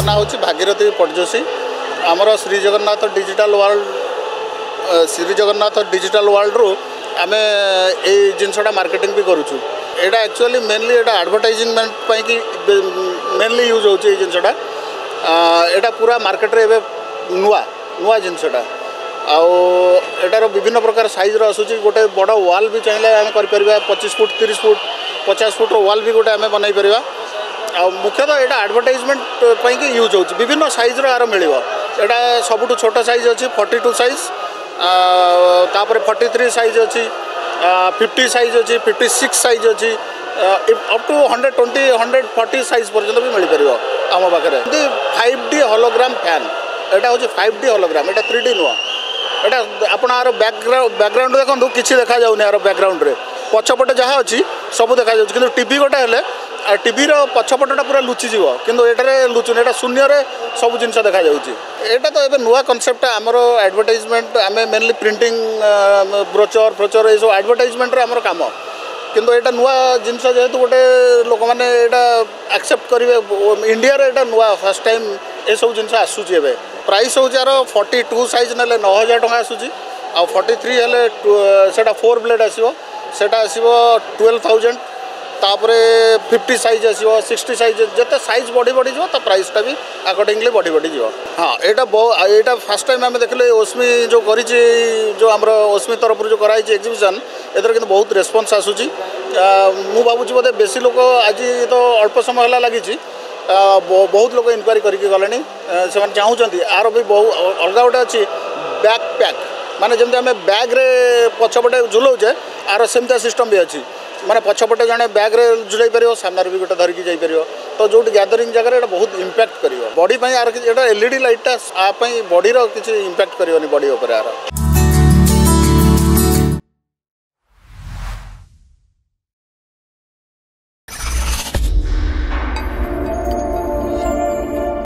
ना हूँ भागीरथी पटजोशी आमर श्री जगन्नाथ डिजिटल वर्ल्ड रु आम ये जिनसा मार्केटिंग भी करुचु। यहाँ एक्चुअली मेनली यहाँ एडवर्टाइजमेंट कि मेनली यूज हो जिनसा यहाँ पूरा मार्केट रे नुआ नुआ जिनसा आटार विभिन्न प्रकार सैज्र आसूँ गोटे बड़ वाल भी चाहिए आम कर 25 फुट 30 फुट 50 फुट वाल भी गोटे आम बनई पार आ मुख्यतः यहाँ एडवर्टाइजमेंट यूज हो विभिन्न सैज्र यार मिल यहाँ सबुठ छोट साइज अच्छी 42 साइज तापर 43 साइज अच्छी 50 साइज अच्छी 56 साइज अच्छी अप टू 120 140 साइज पर्यंत भी मिल पार आम पाखे 5D होलोग्राम फैन यहाँ हूँ 5D होलोग्राम यहाँ 3D नुआ यहाँ आप बैकग्राउंड देखो किसी देखा जाऊनी यार बैकग्राउंड रे पछपटे जहाँ अच्छी सब देखा जाऊँ कि टीवी गोटे हेले टीवी पछपटा पूरा लुचिज किंतु ये लुचुन यहाँ शून्य सब जिन देखा जाऊँगा तो ये नुआ कनसेप्ट आमर एडवर्टाइजमेंट आम मेनली प्रिंटिंग ब्रोचर फ्रोचर ये सब एडवर्टाइजमेंट आमर काम किंतु यहाँ नुआ जिनस जेहेतु गोटे लोक मैंने यहाँ एक्सेप्ट करेंगे इंडिया रे नुआ फर्स्ट टाइम ये सब जिन आसूँ ए प्राइस हूँ यार 42 साइज ना 9,000 टका आसूँ आ 43 हेल्ले से 4 ब्लेड आसो 12,000 तापर 50 साइज आसो 60 साइज जिते साइज बढ़ी बढ़ी जो प्राइसटा भी अकॉर्डिंगली बढ़ी बढ़ी जो। हाँ यहाँ फास्ट टाइम आम देखिले ओस्मी जो करी जो आम ओस्मी तरफ जो कराई एग्जिबिशन एथर कि बहुत रेस्पॉन्स आसूँ मु भावुँ बोधे बेसी लोक आज तो अल्प समय है लगी बहुत लोग इनक्वारी करके गले से चाहूँगी यार भी बहुत अलग गोटे अच्छी बैकपैक माने जमी आम बैग्रे पछपटे झुलाऊे यार सेमती सिस्टम भी अच्छी माने पछपटे जड़े बैग्रे झुलाई पार सामने भी गोटे धरिकी जापर तो जो गैदरिंग जगह बहुत इम्पैक्ट कर बॉडी यार यहाँ LED लाइटा बॉडी किसी इम्पैक्ट करनी बॉडी यार।